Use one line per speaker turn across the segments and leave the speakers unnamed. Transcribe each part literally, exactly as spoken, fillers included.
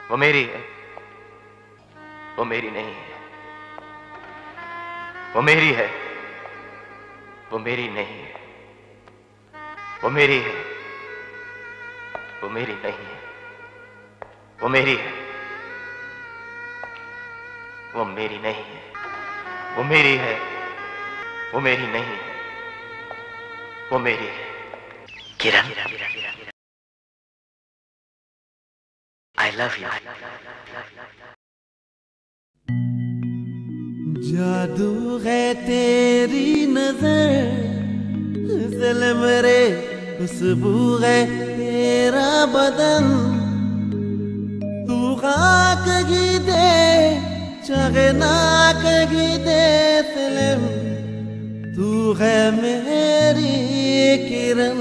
वो मेरी है, वो मेरी नहीं है। वो मेरी है, वो मेरी नहीं है। वो मेरी है, वो मेरी नहीं है। वो मेरी है, वो मेरी नहीं है। वो मेरी है, वो मेरी नहीं है। वो मेरी है। Kiran, I love you.
जादू है तेरी नजर, ज़िल्म रे खुशबू है तेरा बदन। तू खाक की दे चाहे ना कही दे ज़िल्म, तू है मेरी किरण।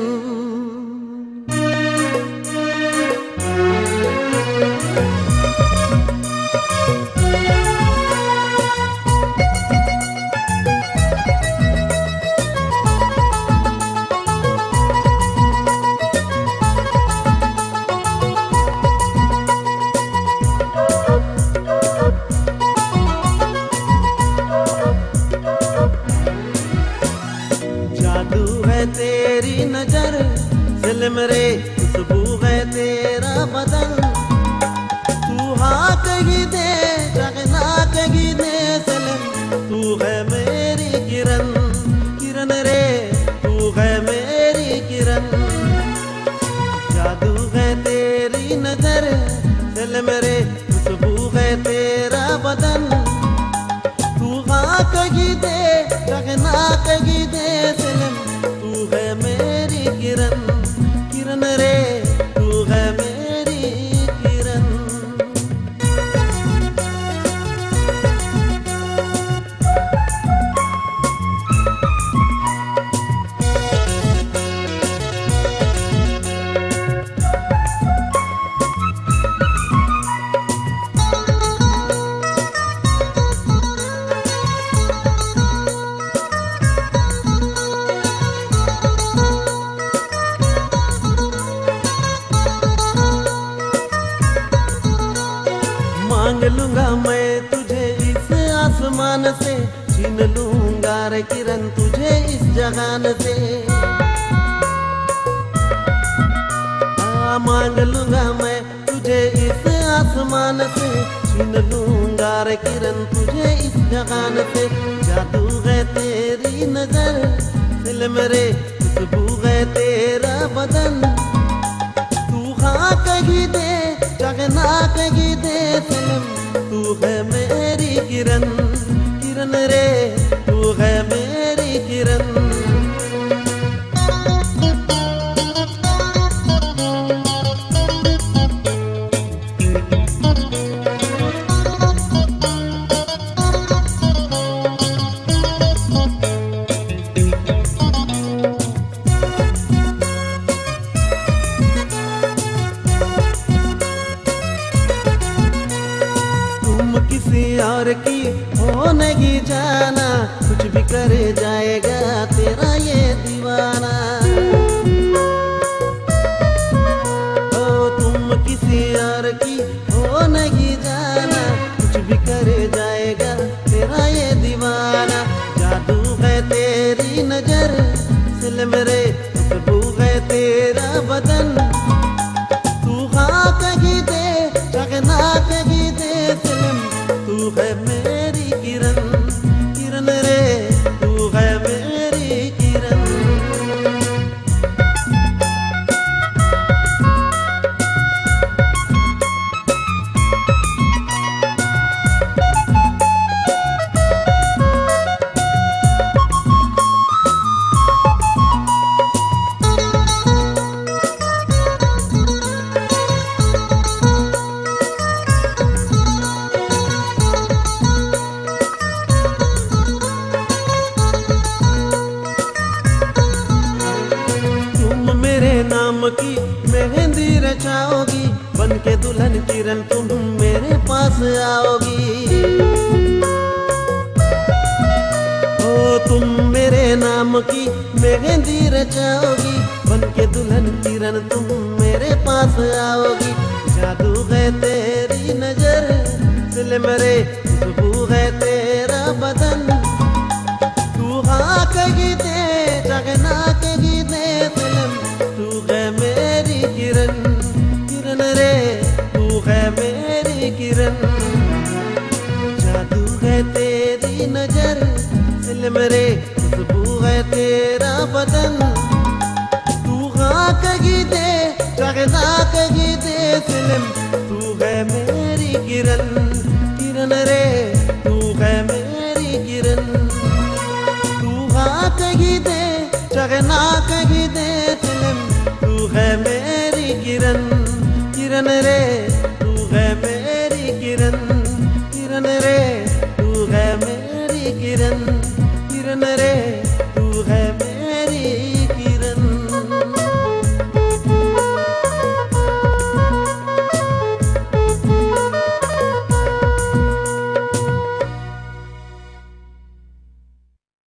जादू है तेरी नजर, ज़िल्म रे खुशबू है तेरा बदन। तू हाँ कही दे चाहे ना कही दे ज़िल्म, तू है मेरी किरण। किरण रे तू है मेरी किरण। जादू है तेरी नजर, ज़िल्म रे खुशबू है तेरा बदन। तू हाँ कही दे चाहे ना कही दे ज़िल्म, तू है मेरी किरण। किरण रे तू है मेरी किरण। मांग लूंगा मैं तुझे इस आसमान से, छीन लूंगा रे किरण तुझे इस जहान से। आ, मांग लूंगा मैं तुझे इस आसमान से, छीन लूंगा रे किरण तुझे इस जहान से। जादू है तेरी नजर, ज़िल्म रे खुशबू है तेरा बदन। तू हाँ कही दे चाहे ना कही दे ज़िल्म, तू है मेरी किरण। किरण रे तू है मेरी किरण। किसी और की हो नहीं जाना, कुछ भी करे जाएगा तेरा ये दीवाना। ओ तुम किसी और की हो नहीं जाना, कुछ भी करे जाएगा तेरा ये दीवाना। जादू है तेरी नजर, ज़िल्म रे खुशबू है तेरा बदन। तू हाँ कही दे चाहे ना कही दे ज़िल्म, तू है मेरी किरण। किरण रे तू है मेरी किरण। नाम की मेहंदी रचाओगी, बन के दुल्हन किरण तुम मेरे पास आओगी। ओ तुम मेरे नाम की मेहंदी रचाओगी, बन के दुल्हन किरण तुम मेरे पास आओगी। जादू है तेरी मेरे खुशबू है तेरा बदन। तू हाँ कही दे चाहे ना कही दे फिल्म, तू है मेरी किरण, किरण रे तू है मेरी किरण। जादू है तेरी नजर, फिल्म रे खुशबू है तेरा बदन। तू हाँ कही दे चाहे ना कही दे फिल्म, तू है मेरी किरण, किरण रे तू है मेरी किरण। तू हाँ कही दे चाहे ना कही दे फिल्म, तू है मेरी किरण, किरण रे तू है मेरी किरण, किरण रे तू है मेरी किरण, किरण रे